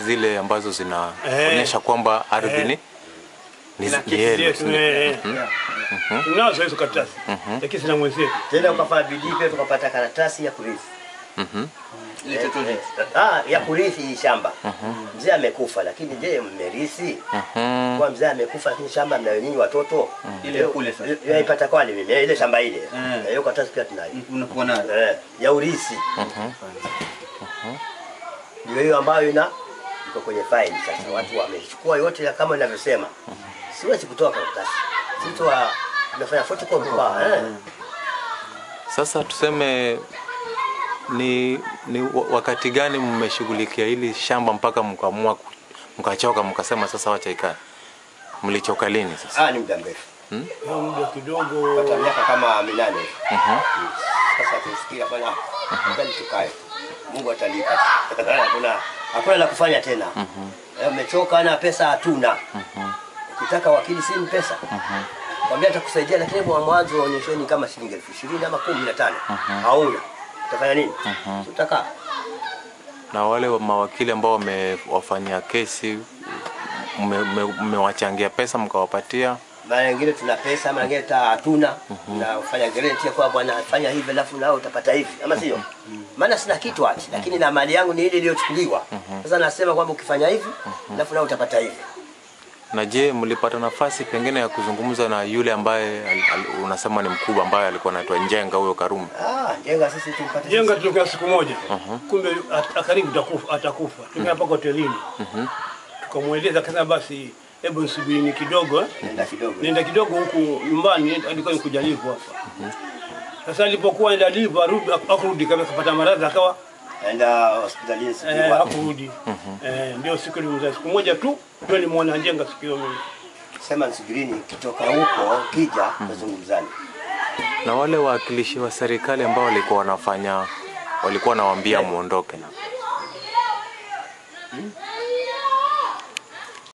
zile ambazo zinaonyesha kwamba ardhi ni tunazo hizo karatasi lakini sina mwenzetu tena ukafanya bidii pia tukapata karatasi ya kurithi ya kurithi shamba. Mzee amekufa lakini je mmerithi? Kwa mzee amekufa lakini shamba mnayo nyinyi watoto ile kule sasa yaipata kwani mimi ile shamba ile hiyo karatasi pia tunayo unakuwa nayo ya urithi ndio hiyo ambayo iko kwenye file. Sasa watu wamechukua yote kama ninavyosema, siwezi kutoa karatasi, sitoa nafanya photocopy Sasa tuseme ni wakati gani mmeshughulikia hili shamba mpaka mkaamua mkachoka mkasema sasa wacha ikae? Mlichoka lini sasa? Ni muda mrefu. Muda kidogo hata miaka kama 8. Sasa tusikia bwana kali tukae. Mungu atalipa. Hakuna la kufanya tena. Umechoka na pesa hatuna. Ukitaka wakili si pesa. Kwambia atakusaidia lakini mwanzo onyesheni kama shilingi 20,000 ama 15. Hauna. Utafanya nini? Utakaa. Na wale mawakili ambao wamewafanyia kesi mmewachangia pesa mkawapatia? Mara nyingine tuna pesa, mara nyingine hatuna. Na ufanya guarantee kwa bwana fanya hivi alafu nao utapata hivi. Ama sio? Maana sina kitu ati lakini na mali yangu ni ile iliyochukuliwa. Sasa nasema kwamba ukifanya hivi alafu nao utapata hivi. Na je, mlipata nafasi pengine ya kuzungumza na yule ambaye unasema ni mkubwa ambaye alikuwa anaitwa Njenga huyo Karume? Njenga sisi tulipata. Njenga tulikuwa siku moja. Kumbe karibu atakufa. Tukaenda paka hotelini. Tukamweleza akasema basi hebu nisubiri kidogo nenda kidogo huku nyumbani alikuwa nikujalivu hapa. Sasa alipokuwa enda live arudi kama kapata maradhi akawa enda hospitalini hakurudi. Ndio siku moja tu ndio nimeona Njenga siku hiyo mimi. Sema nisubirini kutoka huko kija tuzungumzane. Na wale wawakilishi wa serikali ambao walikuwa wanawaambia muondoke.